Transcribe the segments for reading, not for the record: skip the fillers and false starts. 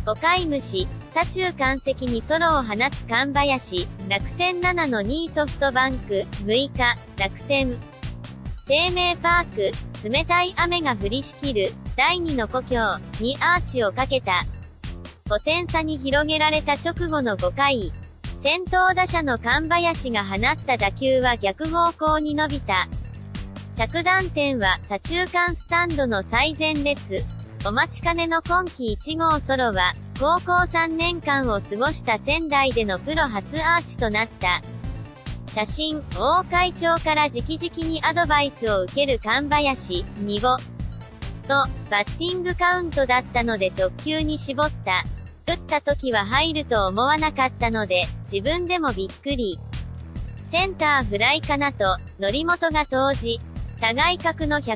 5回無視、左中間席にソロを放つ神林、楽天7の2位ソフトバンク、6日、楽天。生命パーク、冷たい雨が降りしきる、第2の故郷にアーチをかけた。5点差に広げられた直後の5回。先頭打者の神林が放った打球は逆方向に伸びた。着弾点は左中間スタンドの最前列。お待ちかねの今季1号ソロは、高校3年間を過ごした仙台でのプロ初アーチとなった。写真、王会長から直々にアドバイスを受ける神林、2号。と、バッティングカウントだったので直球に絞った。打った時は入ると思わなかったので、自分でもびっくり。センターフライかなと、則本が投じ、互角の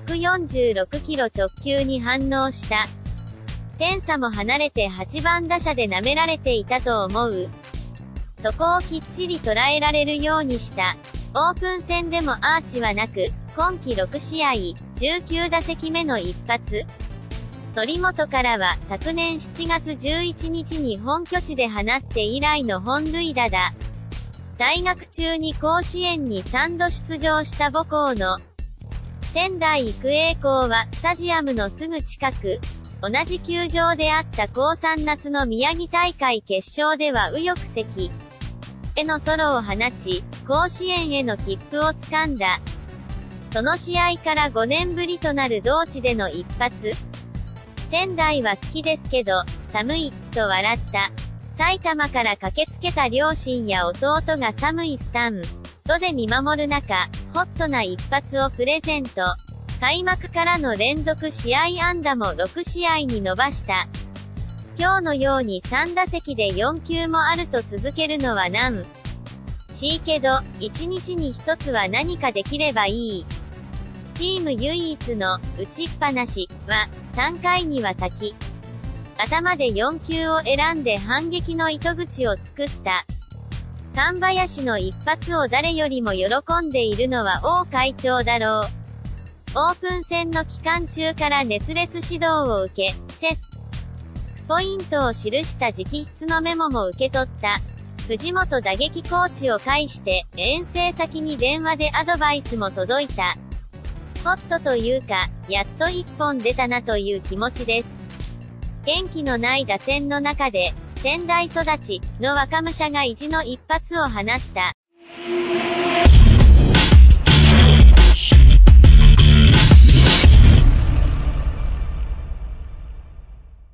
146キロ直球に反応した。点差も離れて8番打者で舐められていたと思う。そこをきっちり捉えられるようにした。オープン戦でもアーチはなく、今季6試合、19打席目の一発。則本からは昨年7月11日に本拠地で放って以来の本塁打だ。在学中に甲子園に3度出場した母校の仙台育英校はスタジアムのすぐ近く、同じ球場であった高3夏の宮城大会決勝では右翼席へのソロを放ち、甲子園への切符をつかんだ。その試合から5年ぶりとなる同地での一発。仙台は好きですけど、寒い、と笑った。埼玉から駆けつけた両親や弟が寒いスタンドで見守る中、ホットな一発をプレゼント。開幕からの連続試合安打も6試合に伸ばした。今日のように3打席で4球もあると続けるのは難しいけど、1日に1つは何かできればいい。チーム唯一の打ちっぱなしは、3回には先。頭で4球を選んで反撃の糸口を作った。神林の一発を誰よりも喜んでいるのは王会長だろう。オープン戦の期間中から熱烈指導を受け、チェスポイントを記した直筆のメモも受け取った。藤本打撃コーチを介して、遠征先に電話でアドバイスも届いた。ホットというか、やっと一本出たなという気持ちです。元気のない打線の中で、仙台育ちの若武者が意地の一発を放った。